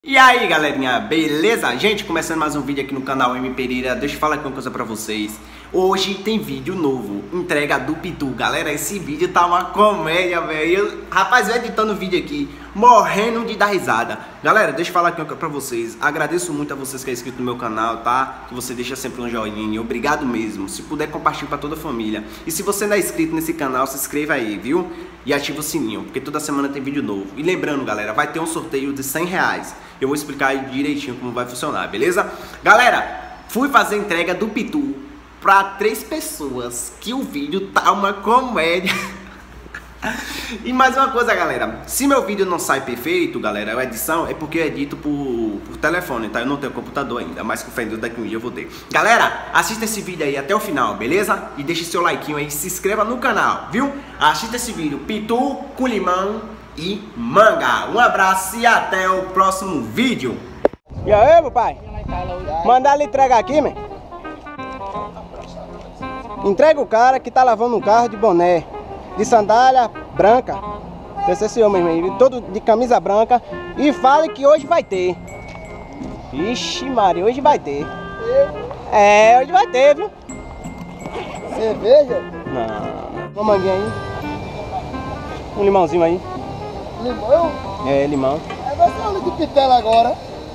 E aí galerinha, beleza? Gente, começando mais um vídeo aqui no canal M Pereira. Deixa eu falar aqui uma coisa pra vocês. Hoje tem vídeo novo, entrega do Pitu. Galera, esse vídeo tá uma comédia, velho. Rapaz, eu editando o vídeo aqui, morrendo de dar risada. Galera, deixa eu falar aqui uma coisa pra vocês. Agradeço muito a vocês que é inscrito no meu canal, tá? Que você deixa sempre um joinha. Obrigado mesmo. Se puder, compartilhe pra toda a família. E se você não é inscrito nesse canal, se inscreva aí, viu? E ativa o sininho, porque toda semana tem vídeo novo. E lembrando, galera, vai ter um sorteio de R$100. Eu vou explicar aí direitinho como vai funcionar, beleza? Galera, fui fazer a entrega do Pitu pra 3 pessoas, que o vídeo tá uma comédia. E mais uma coisa, galera, se meu vídeo não sai perfeito, galera, a edição é porque eu edito por telefone, tá? Eu não tenho computador ainda, mas com fé em Deus daqui um dia eu vou ter. Galera, assista esse vídeo aí até o final, beleza? E deixe seu like aí, se inscreva no canal, viu? Assista esse vídeo, Pitu com limão e manga. Um abraço e até o próximo vídeo. E aí, meu pai? Mandar ele entregar aqui, man. Entrega o cara que tá lavando um carro de boné, de sandália branca. Esse homem aí, todo de camisa branca. E fale que hoje vai ter. Ixi, Maria, hoje vai ter. É, hoje vai ter, viu? Cerveja? Não. Uma manguinha aí. Um limãozinho aí. Limão? É, limão. É você olha de pitela agora.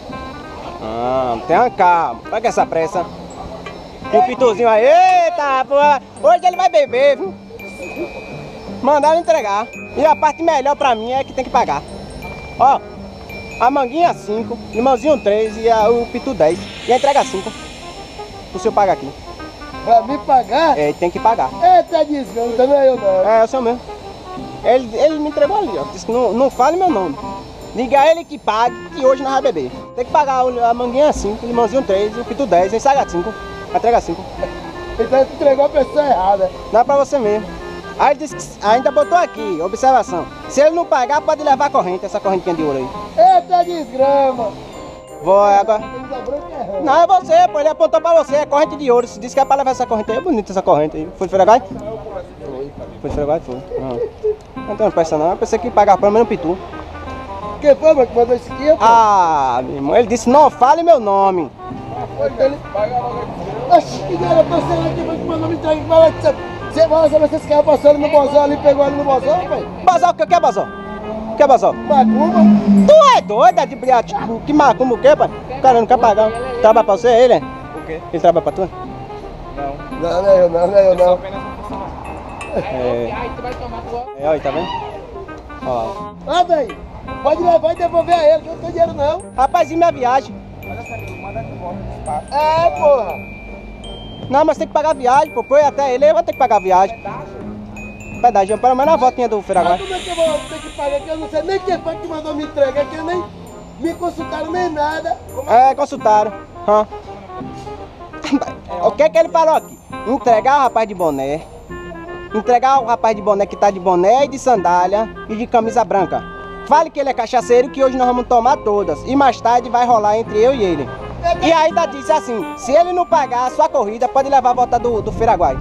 Ah, tenha calma. Pra que essa pressa? Tem um pituzinho aí. Eita, porra. Hoje ele vai beber, viu? Mandaram entregar. E a parte melhor pra mim é que tem que pagar. Ó, a manguinha 5, limãozinho 3 e o pitu 10. E a entrega 5. O senhor paga aqui. Pra me pagar? É, tem que pagar. Eita desgrama, não é eu não. É o senhor mesmo. Ele me entregou ali, ó. Disse que não fale meu nome. Liga ele que pague, que hoje nós vamos beber. Tem que pagar a manguinha 5, o limãozinho 3 e o pitu 10, a ensaga 5. A entrega 5. Então você entregou a pessoa errada. Não é pra você mesmo. Aí ele disse que ainda botou aqui, observação. Se ele não pagar, pode levar a corrente, essa correntinha de ouro aí. Eita desgrama. Vou agora. Camisa branca é errada. Não, é você, pô. Ele apontou pra você, é corrente de ouro. Se disse que é pra levar essa corrente aí, é bonita essa corrente aí. Foi de Freguai? Foi de Freguai? Foi. Não tem pressa não, eu pensei que pagava pelo menos Pitu. Quem foi, mano, que mandou isso aqui? Ah, meu irmão, ele disse, não fale meu nome. Ele paga logo aqui. Oxi, que era pra ser lá que foi que mandou me entregar. Você vai saber se esse cara passou ali no bozó ali, pegou ali no bozó, pai? Bazar, o que é bazar? O que é bazar? Macumba? Tu é doido, é de briate? Que macumba o quê, pai? O cara não quer pagar. Trabalha pra você, ele, é? O quê? Ele trabalha pra tu? Não, não é eu não, não é eu não. Aí tu vai tomar tua... É, olha, tá vendo? Ó. Ah, velho, pode levar e devolver a ele, que eu não tenho dinheiro não. Rapaz, e minha viagem? Olha essa amigo, manda de volta no espaço. É, porra. Não, mas tem que pagar a viagem, pô. Põe até ele vai ter que pagar a viagem. Pedágio, pelo menos a voltinha do Freguai. Mas como é que eu vou ter que pagar aqui? Eu não sei nem quem foi que mandou me entregar, que eu nem me consultaram nem nada. É, consultaram. O que que ele falou aqui? Entregar o rapaz de boné. Entregar o rapaz de boné que tá de boné e de sandália e de camisa branca. Fale que ele é cachaceiro, que hoje nós vamos tomar todas. E mais tarde vai rolar entre eu e ele. E ainda disse assim, se ele não pagar a sua corrida, pode levar a volta do Freguai.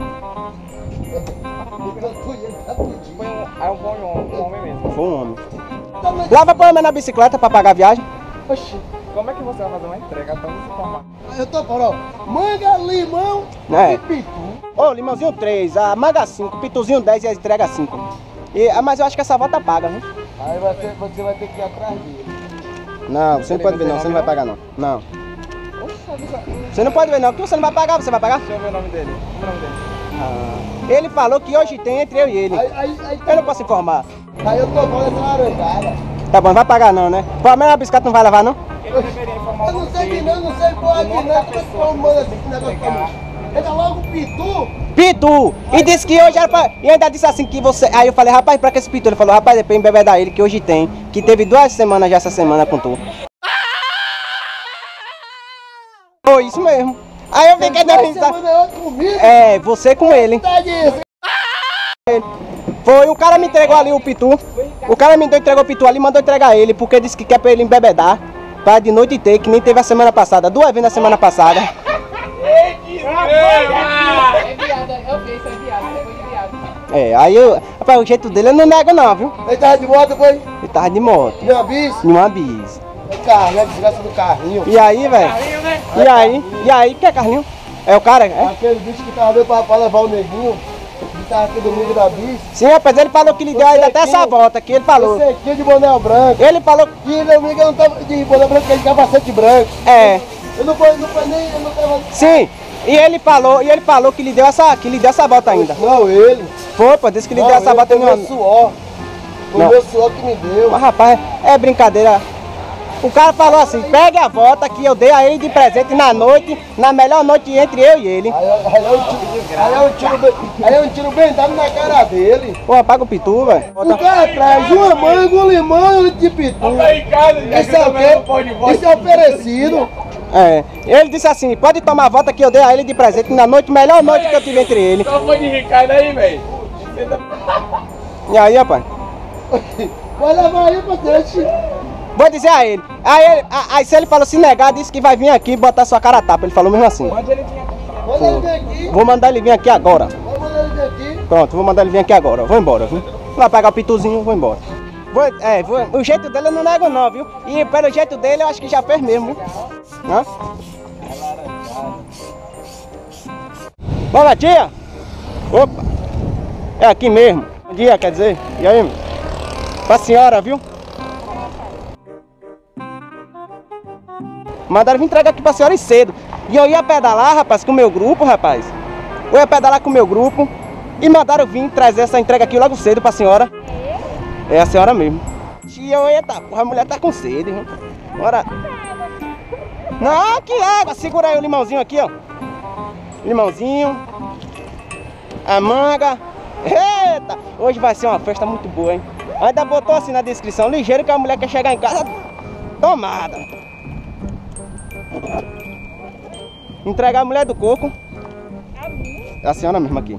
Aí eu vou um homem mesmo. Foi um homem. Lava pelo menos na bicicleta pra pagar a viagem. Oxi, Como é que você vai fazer uma entrega tão desinformada? eu tô falando, ó, manga, limão É. e pitu. Ô, limãozinho 3, a manga 5, pituzinho 10 e a entrega 5. Mas eu acho que essa volta paga, viu? Aí você vai ter que ir atrás dele. Não, você não pode ver não, você não vai pagar não. Não. Você não pode ver não, porque você não vai pagar, você vai pagar? Deixa eu ver o nome dele. O nome dele. Ele falou que hoje tem entre eu e ele. Eu não posso informar. Aí eu tô falando essa laranjada. Tá bom, não vai pagar não, né? Pelo menos a bicicleta não vai levar não? Ele deveria informar Eu não sei que não sei porra aqui não. Como é que eu mando esse negócio pra mim? Pega logo o pitu. Pitu! E disse que hoje era pra... E ainda disse assim que você... Aí eu falei, rapaz, pra que esse Pitu? Ele falou, rapaz, depois embebedar ele, que hoje tem. Que teve 2 semanas já essa semana com tu. Foi isso mesmo. Aí eu fiquei dando risada. Semana é outra comigo. É, você com ele. Tá disso. Foi, o cara me entregou ali o Pitu. O cara me entregou o Pitu ali, mandou entregar ele, porque disse que quer pra ele embebedar. Pra de noite ter, que nem teve a semana passada. 2 vezes na semana passada. É viado, eu vi, isso é viado, depois de viado. É, aí eu... Rapaz, o jeito dele eu não nego não, viu? Ele tava de moto, foi? Ele tava de moto. Meu bis. Numa bis. carrinho, a desgraça do carrinho. E aí, velho? Carrinho, né? E aí, que é Carlinho? É o cara? É? Aquele bicho que tava veio pra levar o neguinho, que tava aqui domingo da bicha. Sim, rapaz, ele falou que lhe deu ainda até essa volta aqui, ele falou. Esse aqui de boné branco. Ele falou. E domingo eu não tava de boné branco, ele de capacete branco. É. Eu não foi nem, eu não tava... Sim. E ele falou que lhe deu essa volta ainda. Não, ele. Foi, pô, disse que lhe deu essa volta no meu suor. Foi o meu suor que me deu. Mas, rapaz, é brincadeira. O cara falou assim, pegue a volta que eu dei a ele de presente na noite, na melhor noite entre eu e ele. Aí é um tiro bem dado na cara dele. Pô, paga o pitu, velho. O cara traz uma manga, um limão e de pitu. Tá em casa, Esse é o quê? Esse é oferecido. É. Ele disse assim, pode tomar a volta que eu dei a ele de presente na noite, melhor noite que eu tive entre ele. Só foi de Ricardo aí, velho. E aí, rapaz? Vai levar aí pra gente. Vou dizer a ele. Aí se ele falou se negar, disse que vai vir aqui e botar sua cara a tapa. Ele falou mesmo assim. Manda ele vir aqui. Vou mandar ele vir aqui agora. Vou mandar ele vir aqui. Pronto, vou mandar ele vir aqui agora. Vou embora, viu? Vai pegar o pituzinho, vou embora. O jeito dele eu não nego não, viu? E pelo jeito dele eu acho que já fez mesmo, viu? Hã? Bora, tia? Opa! É aqui mesmo. Bom dia, quer dizer. E aí? Pra senhora, viu? Mandaram vir entregar aqui pra senhora cedo. E eu ia pedalar, rapaz, com o meu grupo, rapaz. Eu ia pedalar com o meu grupo. E mandaram vir trazer essa entrega aqui logo cedo pra senhora. É a senhora mesmo. E eu, eita, porra, a mulher tá com sede, viu? Bora. Não, que água. Segura aí o limãozinho aqui, ó. Limãozinho. A manga. Eita, hoje vai ser uma festa muito boa, hein? Ainda botou assim na descrição, ligeiro que a mulher quer chegar em casa tomada. Entregar a mulher do coco. É a senhora mesmo aqui.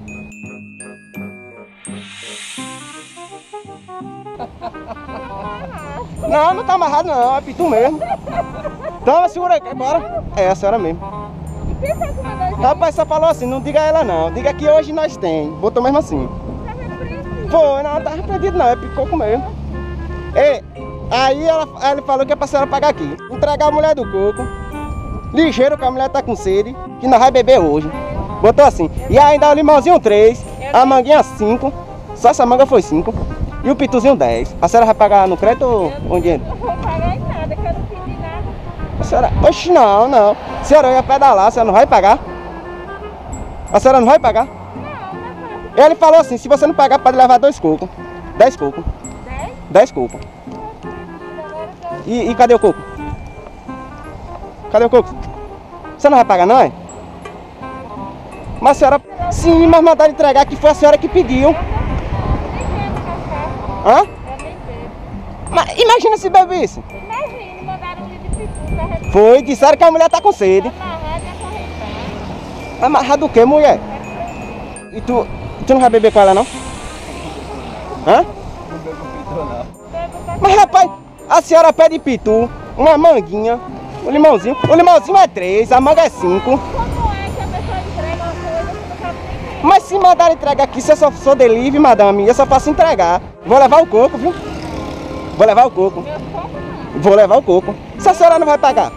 Não, não tá amarrado não, é pitu mesmo. Toma, segura aí, bora. É a senhora mesmo. Rapaz, só falou assim, não diga a ela não. Diga que hoje nós tem. Botou mesmo assim. Foi, não tá repreendido não, é picoco mesmo. E, aí ele falou que é pra senhora pagar aqui. Entregar a mulher do coco. Ligeiro que a mulher tá com sede, que nós vai beber hoje. Botou assim. E ainda o limãozinho 3, a manguinha 5. Só essa manga foi 5. E o pituzinho 10. A senhora vai pagar no crédito ou com dinheiro? Não vou pagar em nada, que eu não pedi nada. A senhora... Oxe, não, não. A senhora ia pedalar, a senhora não vai pagar? A senhora não vai pagar? Não, Ele falou assim, se você não pagar, pode levar 2 cocos. 10 cocos. 10? 10 cocos. E cadê o coco? Cadê o coco? Você não vai pagar não, é? Mas a senhora... Sim, mas mandaram entregar que foi a senhora que pediu. Hã? Eu nem bebo. Mas imagina se bebesse. Imagina, mandaram um de pitu pra resolver. Foi, disseram que a mulher tá com sede. Amarrado e acorrentado. Amarrado o quê, mulher? E tu não vai beber com ela, não? Hã? Mas, rapaz, a senhora pede pitu, uma manguinha, um limãozinho. O limãozinho é 3, a manga é 5. Como é que a pessoa entrega uma coisa que não sabe nem quem? Mas se mandar entrega aqui, se eu só sou delivery, madame, eu só faço entregar. Vou levar o coco, viu? Vou levar o coco. Meu foco não. Vou levar o coco. Se a senhora não vai pagar.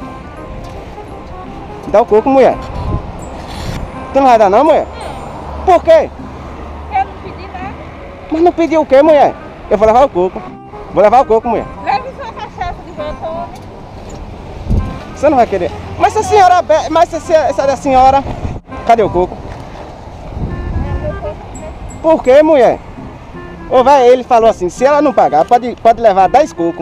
Dá o coco, mulher. Tu não vai dar não, mulher? Por quê? Eu não pedi nada. Mas não pediu o quê, mulher? Eu vou levar o coco. Vou levar o coco, mulher. Leve sua cachaça de Bertone. Você não vai querer. Mas se a senhora... Mas se essa da senhora... Cadê o coco? Por quê, mulher? Ô, velho, ele falou assim, se ela não pagar, pode levar 10 cocos.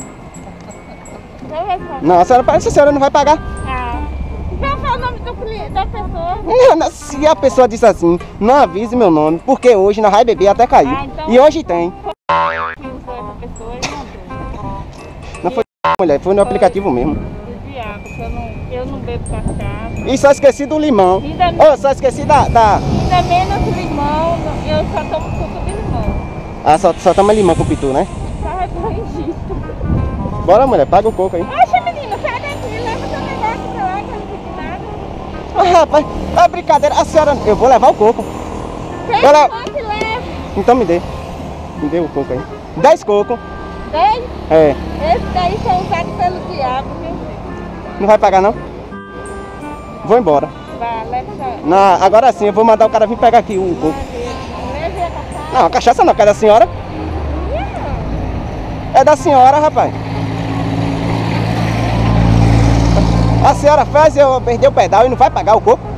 Não responde. Não, a senhora, se a senhora não vai pagar. Ah. Vai falar o nome do cliente, da pessoa. Não, se a pessoa disse assim, não avise meu nome, porque hoje nós vai beber até cair. Ah, então- E hoje tem. Que usou essa pessoa e mandou. Não foi mulher, foi no aplicativo mesmo. Do diabo, que eu não bebo cachaça. E só esqueci do limão. Ainda, Ô, só esqueci da... ainda menos limão, eu só tomo suco de limão. Ah, só toma limão com pitu, né? Só recorrigir. Bora, mulher, paga o coco aí. Oxe, menina, sai daqui, leva seu negócio pra lá que eu não pedi nada. Ah, rapaz, é brincadeira. A senhora... Eu vou levar o coco. Pega Ela- o copo e leva. Então me dê. Me dê o coco aí. 10 cocos. Tem? É. Esse daí são usados pelo diabo, viu? Não vai pagar não? Vou embora. Vá, leva essa. Não, agora sim, eu vou mandar o cara vir pegar aqui o coco. Leve a cachaça. Não, a cachaça não, que é da senhora. É da senhora, rapaz. A senhora fez eu perder o pedal e não vai pagar o coco?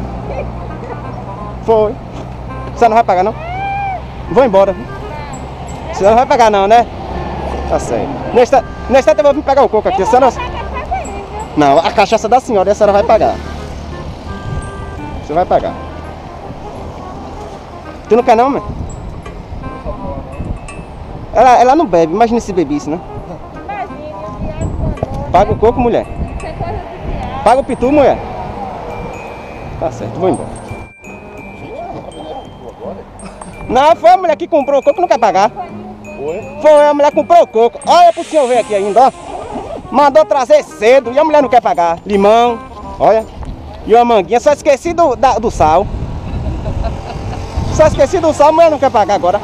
Foi. Você não vai pagar não? Vou embora. Você não vai pagar não, né? Tá certo. No instante eu vou vir pegar o coco aqui. A senhora... Não, a cachaça da senhora e a senhora vai pagar. Você vai pagar. Tu não quer não, mãe? Ela não bebe, imagina se bebisse, né? Imagina, o diabo mandou. Paga o coco, mulher. Isso é coisa do diabo. Paga o pitu, mulher. Tá certo, vou embora. Não, foi a mulher que comprou o coco, não quer pagar. Foi a mulher que comprou o coco. Olha pro senhor ver aqui ainda, ó. Mandou trazer cedo e a mulher não quer pagar. Limão, olha. E uma manguinha, só esqueci do sal. Só esqueci do sal, a mulher não quer pagar agora.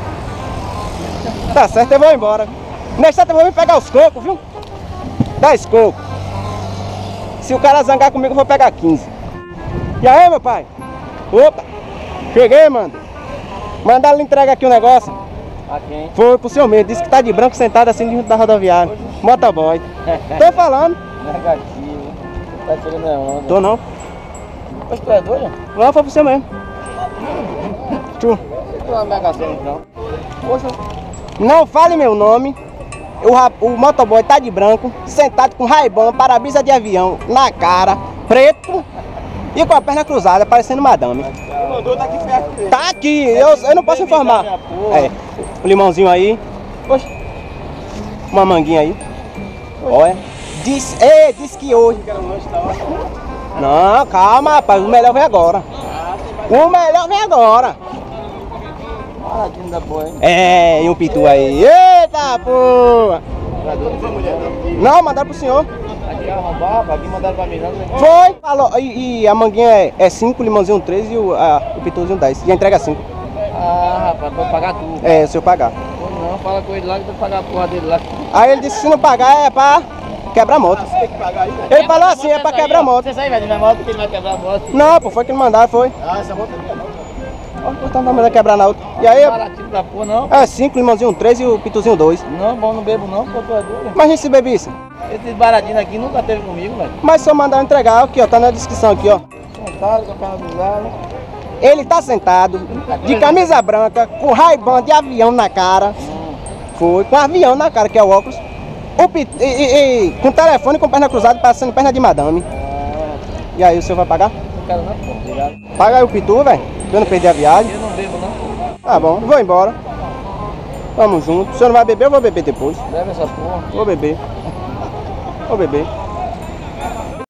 Tá certo, eu vou embora. Nesse instante eu vou vir pegar os cocos, viu? 10 cocos. Se o cara zangar comigo, eu vou pegar 15. E aí, meu pai? Opa! Cheguei, mano. Mandaram lhe entregar aqui um negócio. A quem? Foi pro senhor mesmo. Disse que tá de branco sentado assim junto da rodoviária. Motoboy. Tô falando. Negativo. Tá tirando a onda. Tô não. Poxa, tu é doido? Não, foi pro senhor mesmo. Tu. Tu é uma mega cena então. Poxa. Não fale meu nome. O motoboy tá de branco, sentado com raibão, para-brisa de avião na cara, preto e com a perna cruzada, parecendo madame. O mandou tá aqui perto dele. Tá aqui, eu não posso informar. É, um limãozinho aí. Poxa. Uma manguinha aí. Olha. Diz que hoje. Não, calma, rapaz. O melhor vem agora. O melhor vem agora. Paradinho da boa, hein? É, e um pitu aí. Eita, porra. Não, mandaram pro senhor. Aqui arrombava, aqui mandaram pra mim não. Foi. Falou. E a manguinha é 5, o limãozinho 3 e o pituzinho 10. E a entrega é 5. Ah, rapaz, pode pagar tudo. É, se eu pagar. Pô, não, fala com ele lá que tu pagar a porra dele lá. Aí ele disse que se não pagar é pra quebrar a moto. Ele falou assim, é pra quebrar a moto. Você sai, velho, na moto que ele vai quebrar a moto. Não, pô, foi que ele mandaram, foi. Ah, essa moto aqui é não. Ó, então não vai quebrar na outra. E aí, Baratinho da porra, não. é 5, limãozinho 3 e o pituzinho 2. Não, bom, não bebo não, porque tu é doido. Mas a gente se bebisse. Esse baratinho aqui nunca teve comigo, velho. Mas se eu mandar entregar, aqui ó, tá na descrição aqui ó. Sentado, com a perna cruzada. Ele tá sentado, de camisa branca, com raibão de avião na cara. Foi, com avião na cara, que é o óculos. Com telefone com perna cruzada, parecendo perna de madame. E aí, o senhor vai pagar? Não quero não, pô, obrigado. Paga aí o pitu, velho, pra eu não perder a viagem. Eu não bebo não. Tá bom, vou embora. Vamos junto. O senhor não vai beber, eu vou beber depois. Bebe essa porra. Vou beber. Vou beber.